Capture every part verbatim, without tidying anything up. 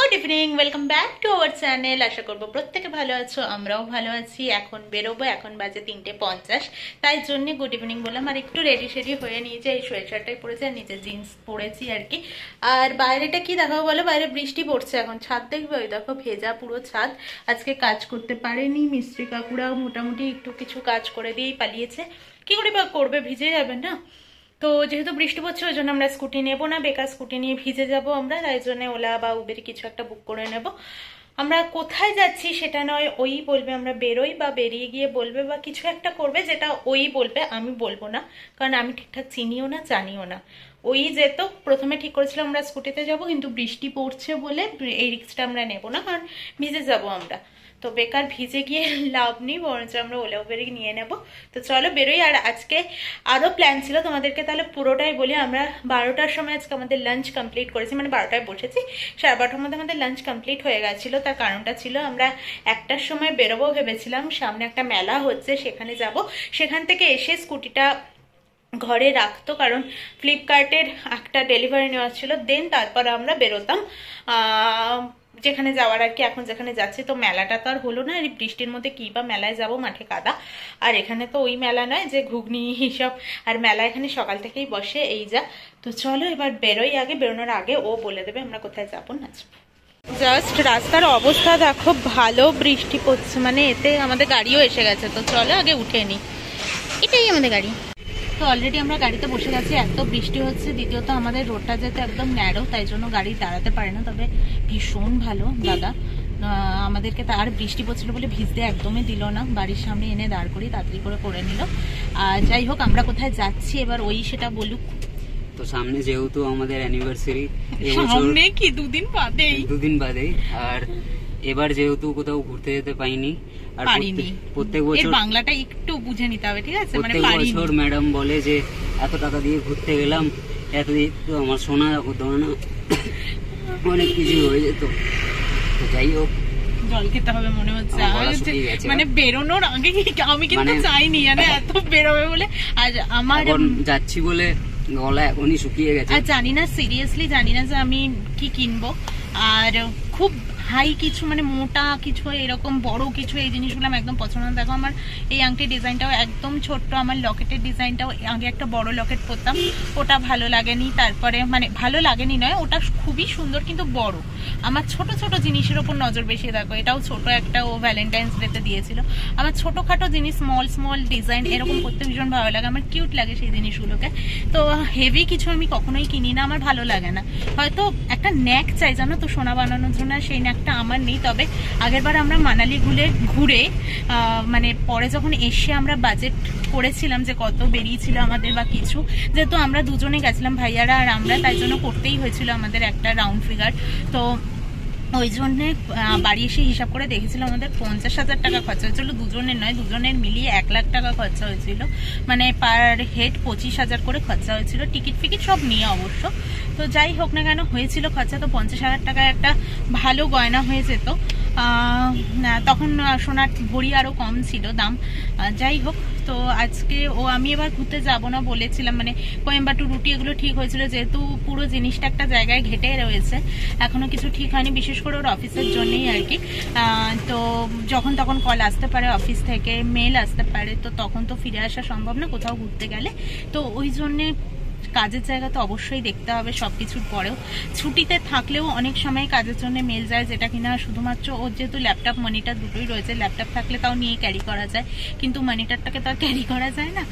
Good evening, welcome back to our channel. আশা করবো প্রত্যেকে ভালো আছো, আমরাও ভালো আছি। এখন বেরোবো, এখন বাজে তিনটে পঞ্চাশ, তাই জন্য গুড ইভিনিং বললাম। আর একটু রেডি সেডি হয়ে নিয়েছি, এই সোয়েটারটাই পরেছি আর নিচে জিন্স পরেছি আর কি। আর বাইরেটা কি দেখাবো বলো, বাইরে বৃষ্টি পড়ছে, এখন ছাদ দেখবে, ওই দেখো ভেজা পুরো ছাদ। আজকে কাজ করতে পারেনি মিস্ত্রি কাকুরা, মোটামুটি একটু কিছু কাজ করে দিয়েই পালিয়েছে। কি করে বা করবে, ভিজে যাবে না। তো যেহেতু বৃষ্টি পড়ছে ওই জন্য আমরা স্কুটি নেবো না, বেকার স্কুটি নিয়ে ভিজে যাব আমরা, তাই জন্য ওলা বা উবের কিছু একটা বুক করে নেব। আমরা কোথায় যাচ্ছি সেটা নয়, ওই বলবে আমরা বেরোই, বা বেরিয়ে গিয়ে বলবে, বা কিছু একটা করবে যেটা ওই বলবে, আমি বলবো না, কারণ আমি ঠিকঠাক চিনিও না জানিও না। ওই যেত প্রথমে ঠিক করেছিলাম আমরা স্কুটিতে যাব, কিন্তু বৃষ্টি পড়ছে বলে এই রিস্কটা আমরা নেবো না, কারণ ভিজে যাব আমরা। তো বেকার ভিজে গিয়ে লাভ নেই, বরঞ্চ আমরা ওলা উবেরে নিয়ে নেব। তো চলো বেরোই। আর আজকে আরও প্ল্যান ছিল তোমাদেরকে, তাহলে পুরোটাই বলি। আমরা বারোটার সময় আজকে আমাদের লাঞ্চ কমপ্লিট করেছি, মানে বারোটায় বসেছি, সাড়ে বারোটার মধ্যে আমাদের লাঞ্চ কমপ্লিট হয়ে গেছিলো। তার কারণটা ছিল আমরা একটার সময় বেরোবো ভেবেছিলাম, সামনে একটা মেলা হচ্ছে সেখানে যাব। সেখান থেকে এসে স্কুটিটা ঘরে রাখতো, কারণ ফ্লিপকার্টের একটা ডেলিভারি নেওয়া ছিল, দেন তারপর আমরা বেরোতাম যেখানে যাওয়ার আর কি। এখন যেখানে যাচ্ছি, তো মেলাটা তো আর হলো না, এই বৃষ্টির মধ্যে কি বা মেলায় যাব, মাঠে কাদা। আর এখানে তো ওই মেলা নয় যে ঘুগনি হিসাব, আর মেলা এখানে সকাল থেকেই বসে, এই যা। তো চলো এবার বেরোই, আগে বেরোনোর আগে ও বলে দেবে আমরা কোথায় যাবো না যাবো। জাস্ট রাস্তার অবস্থা দেখো, ভালো বৃষ্টি পড়ছে, মানে এতে আমাদের গাড়িও এসে গেছে। তো চলো আগে উঠে নি, এটাই আমাদের গাড়ি। তো অলরেডি আমরা গাড়িতে বসে গেছি, এত বৃষ্টি হচ্ছে। দ্বিতীয়ত আমাদের রোডটা যেতে একদম ন্যারো, তাই জন্য গাড়ি দাঁড়াতে পারে না। তবে ভীষণ ভালো দাদা, আমাদেরকে তার বৃষ্টি পড়ছিল বলে ভিজতে একদমই দিল না, বাড়ির সামনে এনে দাঁড় করি তাড়াতাড়ি করে করে নিল। আর যাই হোক, আমরা কোথায় যাচ্ছি এবার ওই সেটা বলুক। তো সামনে যেহেতু আমাদের অ্যানিভার্সারি, সামনে কি দুদিন বাদেই দুদিন বাদেই আর এবার যেহেতু কোথাও ঘুরতে যেতে পাইনি, আর প্রত্যেক বছর বাংলাটা একটু বুঝে নিতে হবে, ঠিক আছে? মানে প্রত্যেক বছর ম্যাডাম বলে যে এত টাকা দিয়ে ঘুরতে গেলাম, এত দিয়ে তো আমার সোনা হতো না, অনেক কিছু হয়ে যেত। তো যাই হোক, জল খেতে হবে মনে হচ্ছে, মানে বেরোনোর আগে আমি কিন্তু চাইনি জানে এত বেরোবে বলে। আর আমার যাচ্ছি বলে গলা এখনই শুকিয়ে গেছে। আর জানি না, সিরিয়াসলি জানি না যে আমি কি কিনবো। আর খুব হাই কিছু, মানে মোটা কিছু, এরকম বড় কিছু, এই জিনিসগুলো আমার একদম পছন্দ না। দেখো আমার এই আংটির ডিজাইনটাও একদম ছোট্ট, আমার লকেটের ডিজাইনটাও আগে একটা বড় লকেট পরতাম, ওটা ভালো লাগেনি। তারপরে মানে ভালো লাগেনি নয়, ওটা খুবই সুন্দর কিন্তু বড়। আমার ছোট ছোট জিনিসের ওপর নজর বেশি। দেখো এটাও ছোট একটা, ও ভ্যালেন্টাইন্স ডেতে দিয়েছিল। আমার ছোটখাটো জিনিস, স্মল স্মল ডিজাইন এরকম করতে ভীষণ ভালো লাগে, আমার কিউট লাগে সেই জিনিসগুলোকে। তো হেভি কিছু আমি কখনোই কিনি না, আমার ভালো লাগে না। হয়তো একটা ন্যাক চাই জানো তো সোনা বানানোর জন্য, সেই ন্যাকটা আমার নেই। তবে আগের বার আমরা মানালি ঘুরে ঘুরে মানে পরে যখন এসে আমরা বাজেট করেছিলাম যে কত বেরিয়েছিল আমাদের বা কিছু, যেহেতু আমরা দুজনে গেছিলাম ভাইয়ারা আর আমরা, তাই জন্য করতেই হয়েছিল আমাদের একটা রাউন্ড ফিগার। তো ওই জন্যে বাড়ি এসে হিসাব করে দেখেছিল আমাদের পঞ্চাশ হাজার টাকা খরচা হয়েছিল, দুজনের নয়, দুজনের মিলিয়ে এক লাখ টাকা খরচা হয়েছিল, মানে পার হেড পঁচিশ হাজার করে খরচা হয়েছিল, টিকিট ফিকিট সব নিয়ে অবশ্য। তো যাই হোক না কেন হয়েছিল খরচা, তো পঞ্চাশ হাজার টাকায় একটা ভালো গয়না হয়ে যেত। তখন সোনার ভরি আরও কম ছিল দাম। যাই হোক, তো আজকে ও আমি এবার ঘুরতে যাব না বলেছিলাম, মানে কোয়েম্বাটুর রুটি এগুলো ঠিক হয়েছিল, যেহেতু পুরো জিনিসটা একটা জায়গায় ঘেটে রয়েছে, এখনো কিছু ঠিক হয়নি, বিশেষ করে ওর অফিসের জন্যই আর কি। তো যখন তখন কল আসতে পারে অফিস থেকে, মেল আসতে পারে, তো তখন তো ফিরে আসা সম্ভব না কোথাও ঘুরতে গেলে। তো ওই জন্যে কাজের জায়গা তো অবশ্যই দেখতে হবে সবকিছুর পরেও। ছুটিতে থাকলেও অনেক সময় কাজের জন্য মেল যায়, যেটা কিনা শুধুমাত্র ওর যেহেতু ল্যাপটপ মনিটর দুটোই রয়েছে, ল্যাপটপ থাকলে তাও নিয়ে ক্যারি করা যায়, কিন্তু মনিটরটাকে তো আর ক্যারি করা যায় না।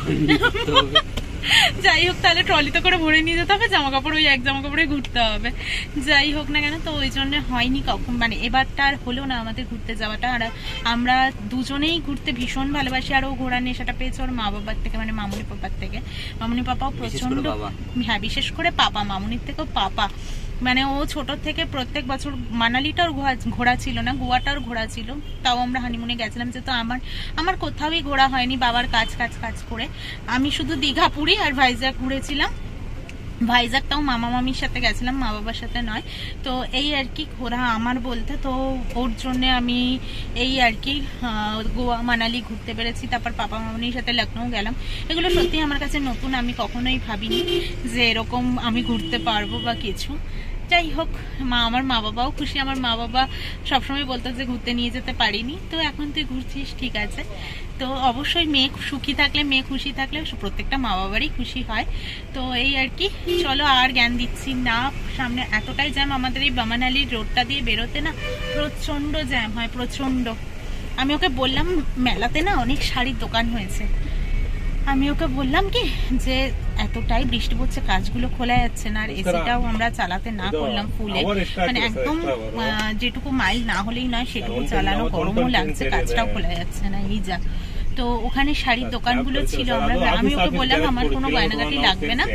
যাই হোক, তাহলে ট্রলিতে করে ভরে নিয়ে যেতে হবে, জামা কাপড় ওই এক জামা কাপড়ে ঘুরতে হবে। যাই হোক না কেন, তো ওই জন্য হয়নি কখন, মানে এবারটা আর হলো না আমাদের ঘুরতে যাওয়াটা। আর আমরা দুজনেই ঘুরতে ভীষণ ভালোবাসি, আর ও ঘোরার নেশাটা পেয়েছে ওর মা বাবার থেকে, মানে মামুনি পাপার থেকে। মামুনি পাপাও প্রচন্ড, হ্যাঁ বিশেষ করে পাপা, মামুনির থেকেও পাপা। মানে ও ছোট থেকে প্রত্যেক বছর, মানালিটাও ঘোরা ছিল না, গোয়াটাও ঘোরা ছিল, তাও আমরা হানিমুনে গেছিলাম। যেহেতু আমার আমার কোথাওই ঘোরা হয়নি, বাবার কাজ কাজ কাজ করে। আমি শুধু দীঘা পুরী আর ভাইজ্যাক ঘুরেছিলাম, ভাইজ্যাকটাও মামা মামির সাথে গেছিলাম, মা বাবার সাথে নয়। তো এই আর কি ঘোরা আমার বলতে। তো ওর জন্য আমি এই আর কি গোয়া মানালি ঘুরতে পেরেছি, তারপর পাপা মামনির সাথে লখনৌ গেলাম। এগুলো সত্যি আমার কাছে নতুন, আমি কখনোই ভাবিনি যে এরকম আমি ঘুরতে পারবো বা কিছু। যাই হোক, মা আমার মা বাবাও খুশি। আমার মা বাবা সবসময় বলতো যে ঘুরতে নিয়ে যেতে পারিনি, তো এখন তুই ঘুরছিস, ঠিক আছে। তো অবশ্যই মেয়ে সুখী থাকলে, মেয়ে খুশি থাকলে প্রত্যেকটা মা বাবারই খুশি হয়। তো এই আর কি, চলো আর জ্ঞান দিচ্ছি না। সামনে এতটাই জ্যাম, আমাদের এই বামানআলির রোডটা দিয়ে বেরোতে না প্রচন্ড জ্যাম হয়, প্রচন্ড। আমি ওকে বললাম মেলাতে না অনেক শাড়ির দোকান হয়েছে, আমি ওকে বললাম কি যে এতটাই বৃষ্টি পড়ছে, কাজগুলো খোলা যাচ্ছে না, আর এসিটাও আমরা চালাতে না করলাম ফুলে, মানে একদম যেটুকু মাইল না হলেই নয় সেটুকু চালানো, গরমও লাগছে, কাজটাও খোলা যাচ্ছে না, এই যা। তো ওখানে শাড়ির দোকানগুলো ছিল, আমরা আমি ওকে বললাম আমার কোনো গয়নাগাটি লাগবে না,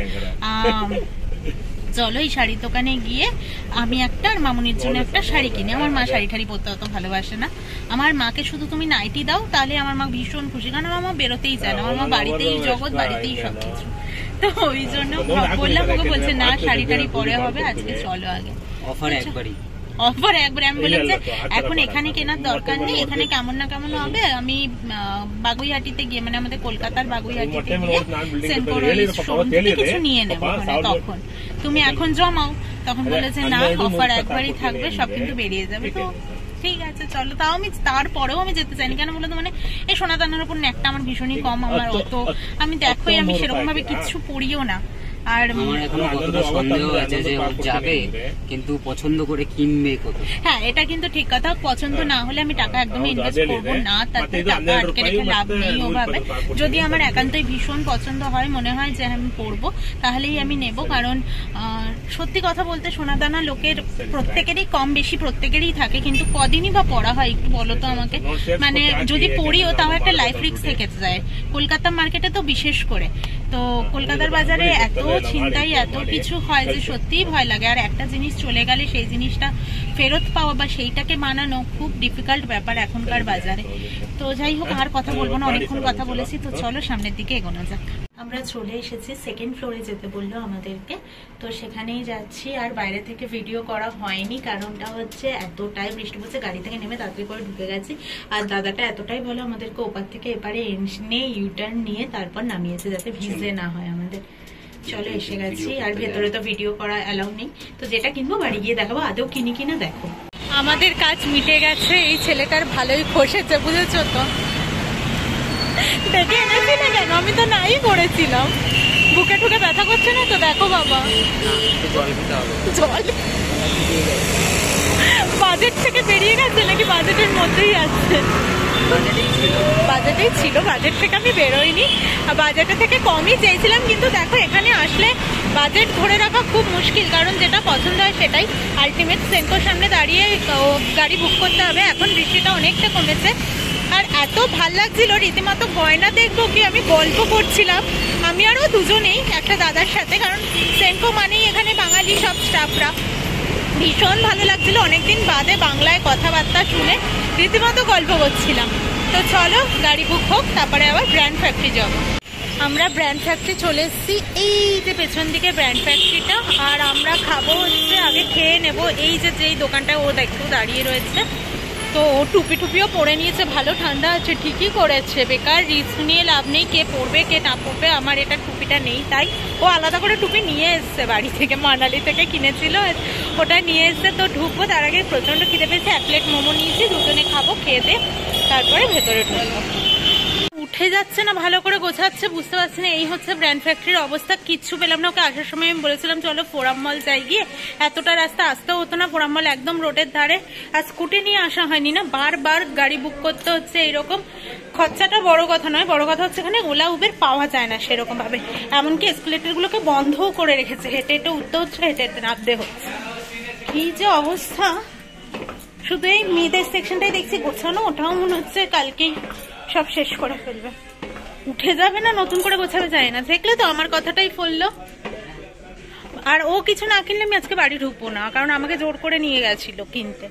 চলো এই শাড়ির দোকানে গিয়ে আমি একটা আর মামুনির জন্য একটা শাড়ি কিনে। আমার মা শাড়ি ঠাড়ি পরতে অত ভালোবাসে না, আমার মাকে শুধু তুমি নাইটি দাও তাহলে আমার মা ভীষণ খুশি, কারণ আমার মা বেরোতেই চায় না, আমার মা বাড়িতেই জগৎ, বাড়িতেই সবকিছু। তো ওই জন্য বললাম, ওকে বলছে না শাড়ি টাড়ি পরে হবে, আজকে চলো আগে অফার একবারই অফার একবার। আমি বললাম যে এখন এখানে কেনার দরকার নেই, এখানে কেমন না কেমন হবে, আমি বাগুইহাটিতে গিয়ে, মানে আমাদের কলকাতার বাগুইহাটিতে গিয়ে সেনকোর শোরুম থেকে কিছু নিয়ে নেবো, মানে তখন তুমি এখন জমাও। তখন বলেছে না অফার একবারই থাকবে, সব কিন্তু বেরিয়ে যাবে। তো ঠিক আছে চলো, তাও আমি তারপরেও আমি যেতে চাইনি, কেন বলতো মানে এই সোনা দানার উপর নেকটা আমার ভীষণই কম, আমার অত আমি দেখোই আমি সেরকম ভাবে কিচ্ছু পড়িও না। আর আমার এখনো কতটা সন্দেহ আছে যে ও যাবে কিন্তু পছন্দ করে কিনবে কত। হ্যাঁ এটা কিন্তু ঠিক কথা, পছন্দ না হলে আমি টাকা একদমই ইনভেস্ট করবো না, তাতে টাকা আটকে রেখে লাভ নেই ওভাবে। যদি আমার একান্তই ভীষণ পছন্দ হয়, মনে হয় যে আমি পরবো, তাহলেই আমি নেব। কারণ সত্যি কথা বলতে সোনাদানা লোকের প্রত্যেকেরই কম বেশি প্রত্যেকেরই থাকে, কিন্তু কদিনই বা পড়া হয় একটু বলো তো আমাকে, মানে যদি পড়িও তাও একটা লাইফ রিস্ক থেকে যায়। কলকাতা মার্কেটে তো বিশেষ করে, তো কলকাতার বাজারে এত ছিনতাই এত কিছু হয় যে সত্যিই ভয় লাগে। আর একটা জিনিস চলে গেলে সেই জিনিসটা ফেরত পাওয়া বা সেইটাকে মানানো খুব ডিফিকাল্ট ব্যাপার এখনকার বাজারে। তো যাই হোক, আর কথা বলবো না, অনেকক্ষণ কথা বলেছি, তো চলো সামনের দিকে এগোনো যাক। আমরা চলে এসেছি, সেকেন্ড ফ্লোরে যেতে বললো আমাদেরকে, তো সেখানেই যাচ্ছি। আর বাইরে থেকে ভিডিও করা হয়নি, কারণটা হচ্ছে এতটাই বৃষ্টি পড়ছে, গাড়ি থেকে নেমে তাড়াতাড়ি করে ঢুকে গেছি। আর দাদাটা এতটাই ভালো, আমাদেরকে ওপার থেকে এপারে এনে ইউটার্ন নিয়ে তারপর নামিয়েছে যাতে ভিজে না হয় আমাদের। চলো এসে গেছি, আর ভেতরে তো ভিডিও করা অ্যালাউ নেই, তো যেটা কিনবো বাড়ি গিয়ে দেখাবো, আদৌ কিনি কিনা দেখো। আমাদের কাজ মিটে গেছে, এই ছেলেটার ভালোই খসেছে, বুঝেছো তো, দেখে এনেছি না কেন, আমি তো নাই করেছিলাম। বুকে ঠুকে ব্যথা করছে না তো, দেখো বাবা জল বাজেট থেকে বেরিয়ে গেছে নাকি বাজেটের মধ্যেই আছে? বাজেটেই ছিল, বাজেট থেকে আমি বেরোইনি, বাজেটের থেকে কমই চেয়েছিলাম। কিন্তু দেখো এখানে আসলে বাজেট ধরে রাখা খুব মুশকিল, কারণ যেটা পছন্দ হয় সেটাই আলটিমেট। সেনকোর সামনে দাঁড়িয়ে গাড়ি বুক করতে হবে, এখন বৃষ্টিটা অনেকটা কমেছে। আর এত ভাল লাগছিল, রীতিমতো গয়না দেখবো কি আমি গল্প করছিলাম আমি আরও দুজনেই একটা দাদার সাথে, কারণ সেনকো মানেই এখানে বাঙালি সব স্টাফরা। ভীষণ ভালো লাগছিল, অনেকদিন বাদে বাংলায় কথাবার্তা শুনে রীতিমতো গল্প করছিলাম। তো চলো গাড়ি বুক হোক, তারপরে আবার ব্র্যান্ড ফ্যাক্টরি যাব। আমরা ব্র্যান্ড ফ্যাক্টরি চলে এসেছি, এই যে পেছন দিকে ব্র্যান্ড ফ্যাক্টরিটা। আর আমরা খাবো হচ্ছে, আগে খেয়ে নেব এই যে যেই দোকানটা ও দেখো দাঁড়িয়ে রয়েছে। তো ও টুপি টুপিও পরে নিয়েছে, ভালো ঠান্ডা আছে, ঠিকই করেছে, বেকার রিস্ক নিয়ে লাভ নেই, কে পরবে কে না পরবে। আমার এটা টুপিটা নেই, তাই ও আলাদা করে টুপি নিয়ে এসছে বাড়ি থেকে, মানালি থেকে কিনেছিল, ওটা নিয়ে এসছে। তো ঢুকবো, তার আগে প্রচণ্ড খিদে পেয়েছে, এক প্লেট মোমো নিয়েছি, দুজনে খাবো, খেয়ে দে তারপরে ভেতরে ঢুকবো। উঠে যাচ্ছে না, ভালো করে গোছাচ্ছে, বুঝতে পারছি না। এই হচ্ছে ব্র্যান্ড ফ্যাক্টরির অবস্থা, কিচ্ছু পেলাম না। ওকে আসার সময় আমি বলেছিলাম চলো ফোরাম মল যাই, গিয়ে এতটা রাস্তা আসতেও হতো না, ফোরাম মল একদম রোডের ধারে। আর স্কুটি নিয়ে আসা হয়নি না, বারবার গাড়ি বুক করতে হচ্ছে। এইরকম খরচাটা বড় কথা নয়, বড় কথা হচ্ছে এখানে ওলা উবের পাওয়া যায় না সেরকম ভাবে, এমনকি এসকেলেটর গুলোকে বন্ধও করে রেখেছে, হেঁটে হেঁটে উঠতে হচ্ছে, হেঁটে হেঁটে নামতে হচ্ছে। কি যে অবস্থা, শুধু এই মেয়েদের সেকশনটাই দেখছি গোছানো, ওটাও মনে হচ্ছে কালকেই সব শেষ করে ফেলবে। উঠে যাবে না নতুন করে গোছাবে যায় না, দেখলে তো আমার কথাটাই ফললো। আর ও কিছু না কিনলে আমি আজকে বাড়ি ঢুকবো না, কারণ আমাকে জোর করে নিয়ে গেছিল কিনতে।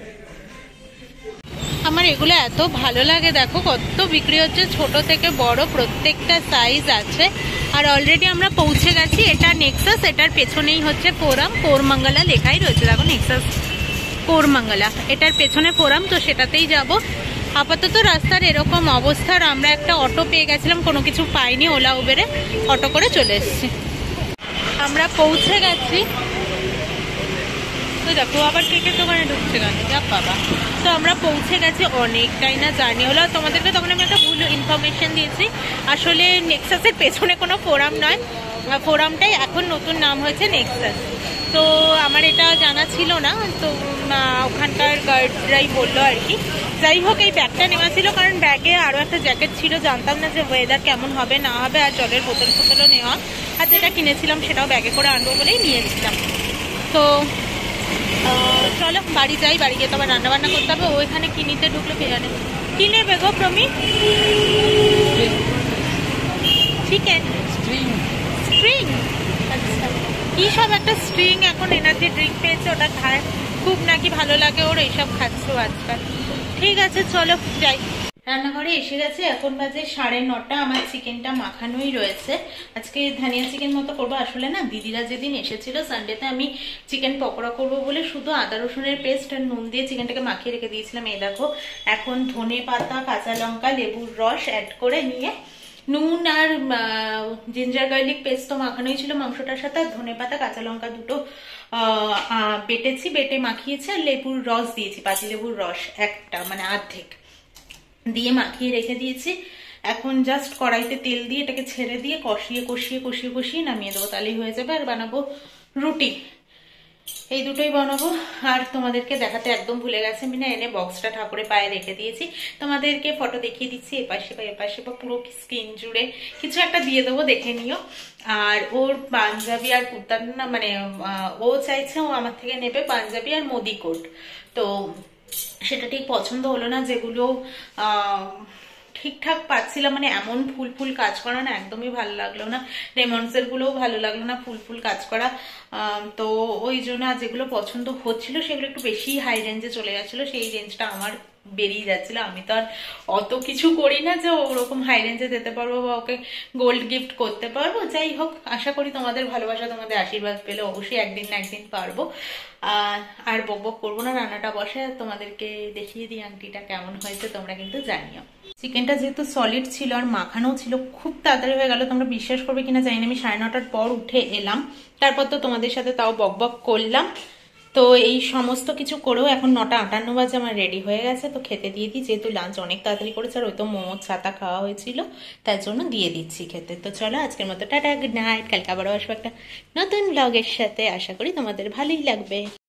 আমার এগুলো এত ভালো লাগে, দেখো কত বিক্রি হচ্ছে, ছোট থেকে বড় প্রত্যেকটা সাইজ আছে। আর অলরেডি আমরা পৌঁছে গেছি, এটা নেক্সাস, এটার পেছনেই হচ্ছে ফোরাম, কোরমঙ্গলা লেখাই রয়েছে দেখো, নেক্সাস কোরমঙ্গলা, এটার পেছনে ফোরাম, তো সেটাতেই যাব। আপাতত রাস্তার এরকম অবস্থার, আমরা একটা অটো পেয়ে গেছিলাম, কোনো কিছু পাইনি, ওলা উবেরে অটো করে চলে এসেছি। আমরা পৌঁছে গেছি, তো দেখো আবার কেকের দোকানে ঢুকছে কেন, যা বাবা। তো আমরা পৌঁছে গেছি, অনেকটাই না জার্নি হলো। তোমাদেরকে তখন আমি একটা ভুল ইনফরমেশন দিয়েছি, আসলে নেক্সাসের পেছনে কোনো ফোরাম নয়, ফোরামটাই এখন নতুন নাম হয়েছে নেক্সাস। তো আমার এটা জানা ছিল না, তো ওখানকার গার্ডরাই বললো আর কি। যাই হোক, এই ব্যাগটা নেওয়া ছিল কারণ ব্যাগে আরও একটা জ্যাকেট ছিল, জানতাম না যে ওয়েদার কেমন হবে না হবে, আর জলের বোতল ফোতলও নেওয়া, আর যেটা কিনেছিলাম সেটাও ব্যাগে করে আনবো বলেই নিয়েছিলাম। তো চলো বাড়ি যাই, বাড়ি গিয়ে তো আবার রান্নাবান্না করতে হবে। ওইখানে কি নিতে ঢুকলো কে জানে। কি নেবে গো প্রমি? চিকেন স্ট্রিং, আচ্ছা কি সব একটা স্ট্রিং, এখন এনার্জি ড্রিঙ্ক পেয়েছে, ওটা খায় খুব নাকি ভালো লাগে ওর, এইসব খাচ্ছ আজকাল। ঠিক আছে চলো যাই। রান্নাঘরে এসে গেছে, এখন বাজে সাড়ে নটা। আমার চিকেনটা মাখানোই রয়েছে, আজকে ধানিয়া চিকেন মতো করবো। আসলে না দিদিরা যেদিন এসেছিল সানডেতে, আমি চিকেন পকোড়া করবো বলে শুধু আদা রসুনের পেস্ট আর নুন দিয়ে চিকেনটাকে মাখিয়ে রেখে দিয়েছিলাম। এই দেখো এখন ধনে পাতা, কাঁচা লঙ্কা, লেবুর রস অ্যাড করে নিয়ে, নুন আর জিঞ্জার গার্লিক পেস্ট তো মাখানোই ছিল মাংসটার সাথে, আর ধনে পাতা কাঁচা লঙ্কা দুটো বেটেছি, বেটে মাখিয়েছি, আর লেবুর রস দিয়েছি, পাতি লেবুর রস একটা মানে অর্ধেক দিয়ে মাখিয়ে রেখে দিয়েছি। এখন জাস্ট কড়াইতে তেল দিয়ে এটাকে ছেড়ে দিয়ে কষিয়ে কষিয়ে কষিয়ে কষিয়ে নামিয়ে দেবো, তাহলেই হয়ে যাবে। আর বানাবো রুটি, এই দুটোই বানাবো। আর তোমাদেরকে দেখাতে একদম ভুলে গেছে, আমি না এনে বক্সটা ঠাকুরের পায়ে রেখে দিয়েছি, তোমাদেরকে ফটো দেখিয়ে দিচ্ছি, এপাশে বা এপাশে বা পুরো স্ক্রিন জুড়ে কিছু একটা দিয়ে দেবো, দেখে নিও। আর ওর পাঞ্জাবি আর কুর্তা না, মানে ও চাইছে ও আমার থেকে নেবে পাঞ্জাবি আর মোদি কোট, তো সেটা ঠিক পছন্দ হলো না, যেগুলো আহ ঠিকঠাক পাচ্ছিলাম, মানে এমন ফুল ফুল কাজ করা না একদমই ভালো লাগলো না, রেমন্ডসের গুলোও ভালো লাগলো না ফুল ফুল কাজ করা। তো ওই জন্য যেগুলো পছন্দ হচ্ছিল সেগুলো একটু বেশি হাই রেঞ্জে চলে যাচ্ছিলো, সেই রেঞ্জটা আমার বেরিয়ে যাচ্ছিল। আমি তো আর অত কিছু করি না যে ওরকম হাই রেঞ্জে যেতে পারবো বা ওকে গোল্ড গিফট করতে পারবো। যাই হোক, আশা করি তোমাদের ভালোবাসা, তোমাদের আশীর্বাদ পেলে অবশ্যই একদিন না একদিন পারবো। আর বক বক করবো না, রান্নাটা বসে তোমাদেরকে দেখিয়ে দিই আংটিটা কেমন হয়েছে, তোমরা কিন্তু জানিও। চিকেনটা যেহেতু সলিড ছিল আর মাখানো ছিল, খুব তাড়াতাড়ি হয়ে গেল। তোমরা বিশ্বাস করবে কিনা জানি না, আমি সাড়ে নটার পর উঠে এলাম, তারপর তো তোমাদের সাথে তাও বক বক করলাম। তো এই সমস্ত কিছু করেও এখন নটা আটান্ন বাজে আমার রেডি হয়ে গেছে, তো খেতে দিয়ে দিই, যেহেতু লাঞ্চ অনেক তাড়াতাড়ি করেছে, আর ওই তো মোমোর ছাতা খাওয়া হয়েছিল তার জন্য দিয়ে দিচ্ছি খেতে। তো চলো আজকের মতো টাটা, গুড নাইট। কালকে আবারও আসবো একটা নতুন ব্লগের সাথে, আশা করি তোমাদের ভালোই লাগবে।